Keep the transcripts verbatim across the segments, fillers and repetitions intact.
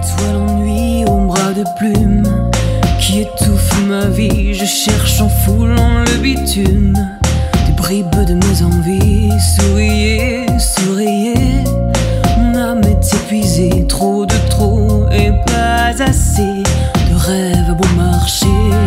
soit l'ennui au bras de plume qui étouffe ma vie. Je cherche en foulant le bitume des bribes de mes envies. Souriez, souriez, mon âme est épuisée. Trop de trop et pas assez de rêves à bon marché.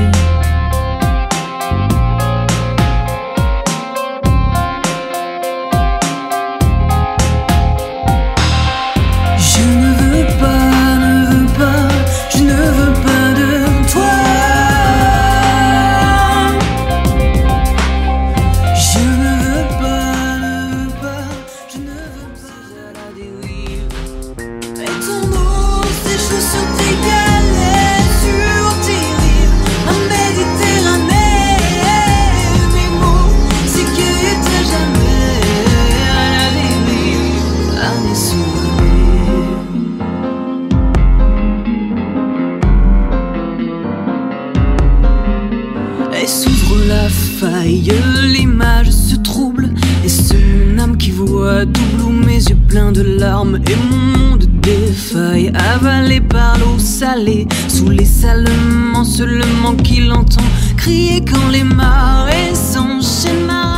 Et s'ouvre la faille, l'image se trouble. Et c'est mon âme qui voit double, où mes yeux pleins de larmes et mon monde défaille. Avalé par l'eau salée, sous les salements, seulement qu'il entend crier quand les marées s'enchaînent.